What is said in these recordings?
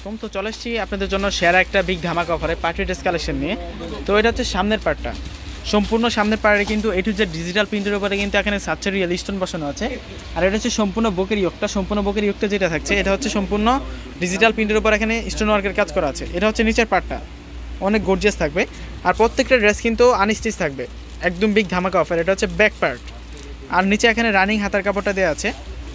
আলাইকুম। তো চলে এসেছি আপনাদের জন্য সেরা একটা বিগ ধামাকা অফারে পার্টি ড্রেস কালেকশন নিয়ে। তো এটা হচ্ছে সামনের পার্টটা, সম্পূর্ণ সামনের পার্টে কিন্তু এ টু জেড ডিজিটাল প্রিন্টের উপরে কিন্তু এখানে সাচ্চা রিয়েল স্টোন বসানো আছে। আর এটা হচ্ছে সম্পূর্ণ বুকের ইয়োগটা, সম্পূর্ণ বুকের ইয়োগটা যেটা থাকছে এটা হচ্ছে সম্পূর্ণ ডিজিটাল প্রিন্টের উপর এখানে স্টোন ওয়ার্কের কাজ করা আছে। এটা হচ্ছে নিচের পার্টটা, অনেক গর্জিয়াস থাকবে। আর প্রত্যেকটা ড্রেস কিন্তু আনস্টিচ থাকবে, একদম বিগ ধামাকা অফার। এটা হচ্ছে ব্যাক পার্ট, আর নিচে এখানে রানিং হাতার কাপড়টা দেওয়া আছে।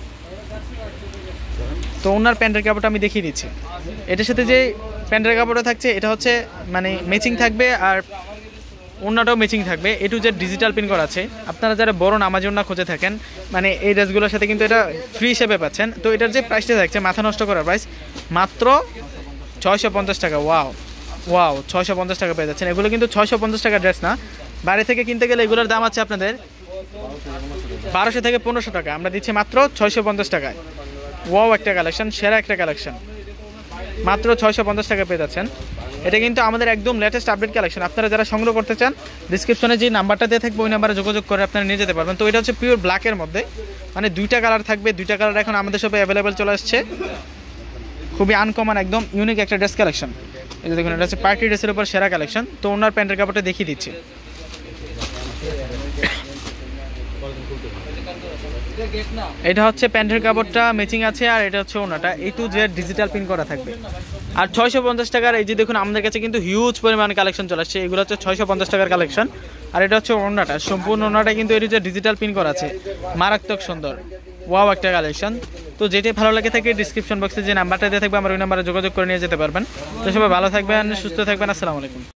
তো ওনার প্যান্টের কাপড়টা আমি দেখিয়ে দিচ্ছি। এটার সাথে যে প্যান্টের কাপড়টা থাকছে এটা হচ্ছে মানে ম্যাচিং থাকবে, আর ওনাটাও ম্যাচিং থাকবে। A to Z digital print করা আছে। আপনারা যারা বড় নামাজি ওনা খুঁজে থাকেন, মানে এই ড্রেসগুলোর সাথে কিন্তু এটা ফ্রি হিসেবে পাচ্ছেন। তো এটার যে প্রাইসটা থাকছে মাথা নষ্ট করার প্রাইস, মাত্র 650 টাকা। ওয়াও ওয়াও, 650 টাকা পেয়ে যাচ্ছেন। এগুলো কিন্তু 650 টাকা ড্রেস না, বাইরে থেকে কিনতে গেলে এগুলোর দাম আছে আপনাদের 1200 থেকে 1500 টাকা। আমরা দিচ্ছি মাত্র 650 টাকায়। ওয়াও একটা কালেকশন, সেরা একটা কালেকশন, মাত্র 650 টাকা পেয়ে যাচ্ছেন। এটা কিন্তু আমাদের একদম লেটেস্ট আপডেট কালেকশন। আপনারা যারা সংগ্রহ করতে চান ডিসক্রিপশনে যে নাম্বারটা দিয়ে থাকবে ওই নাম্বারে যোগাযোগ করে আপনারা নিয়ে যেতে পারবেন। তো এটা হচ্ছে পিওর ব্ল্যাকের মধ্যে, মানে দুইটা কালার থাকবে। দুইটা কালার এখন আমাদের শপে অ্যাভেলেবেল চলে আসছে। খুবই আনকমন, একদম ইউনিক একটা ড্রেস কালেকশন। এই দেখুন, এটা হচ্ছে পার্টি ড্রেসের উপর সেরা কালেকশন। তো ওনার প্যান্টের কাপড়টা দেখিয়ে দিচ্ছি। এটা হচ্ছে প্যান্টের কাপড়টা ম্যাচিং আছে, আর এটা হচ্ছে ওনাটা A to Z digital print করা থাকবে। আর 650 টাকার এই যে দেখুন আমাদের কাছে কিন্তু হিউজ পরিমাণে কালেকশন চলে আসছে। এগুলো হচ্ছে 650 টাকার কালেকশন। আর এটা হচ্ছে ওনাটা, সম্পূর্ণ ওনাটা কিন্তু A to Z digital print করা আছে, মারাত্মক সুন্দর। ওয়াও একটা কালেকশন। তো যেটাই ভালো লাগে থাকে ডিসক্রিপশন বক্সে যে নাম্বারটা দিয়ে থাকবে আমার ওই নাম্বারে যোগাযোগ করে নিয়ে যেতে পারবেন। তো সবাই ভালো থাকবেন, সুস্থ থাকবেন। আসসালামু আলাইকুম।